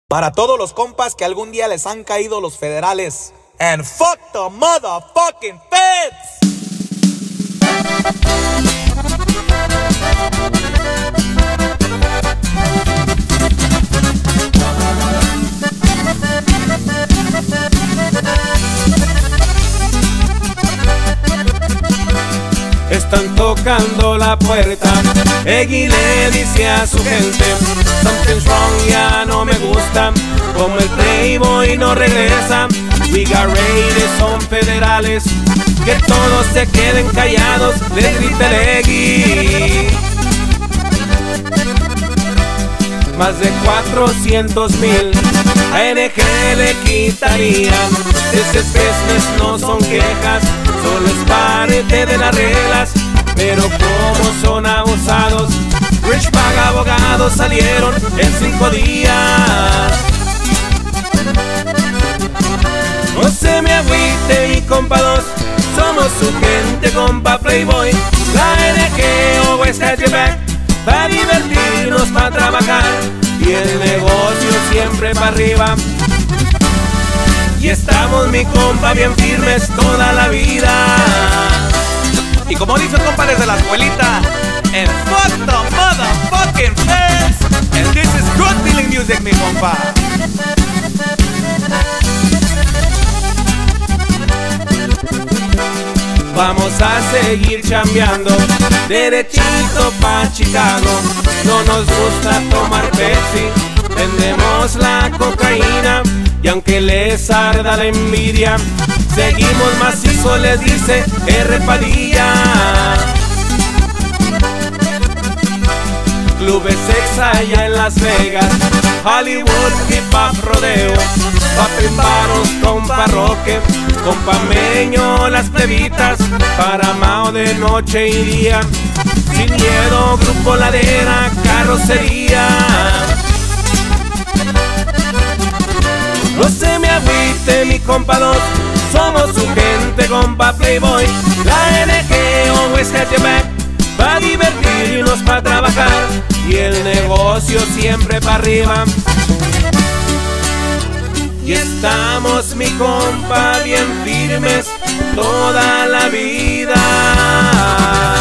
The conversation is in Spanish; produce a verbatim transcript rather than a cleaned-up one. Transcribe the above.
Para todos los compas que algún día les han caído los federales. And fuck the motherfucking feds. Están tocando la puerta. Eggy le dice a su gente: something's wrong, ya no me gusta. Como el Playboy no regresa. We got raiders, son federales. Que todos se queden callados, le grita el Eggy. Más de cuatrocientos mil a N G le quitarían. Ese business no son quejas, solo es parte de las reglas. Pero como son abusados, Rich paga abogados, salieron en cinco días. No se me agüite mi compa dos, somos su gente compa Playboy. La N G always has your back, para divertirnos, para trabajar, y el negocio siempre para arriba. Y estamos mi compa bien firmes toda la vida. Y como dice el compa desde la escuelita, and fuck the motherfucking feds. And this is good feeling music, mi compa. Vamos a seguir chambeando, derechito pa' Chicago. No nos gusta tomar Pepsi, vendemos la cocaína. Y aunque les arda la envidia, seguimos macizo, les dice R. Padilla. Clubes sex allá en Las Vegas, Hollywood, hip hop, rodeo, papimparos, compa Roque, compa Meño, las plebitas, Paramao de noche y día, sin miedo, grupo ladera, carrocería. No se me agüite mi compa dos, somos su gente compa Playboy. La N G always has your back, pa' divertirnos, pa' trabajar, y el negocio siempre pa' arriba. Y estamos mi compa bien firmes toda la vida.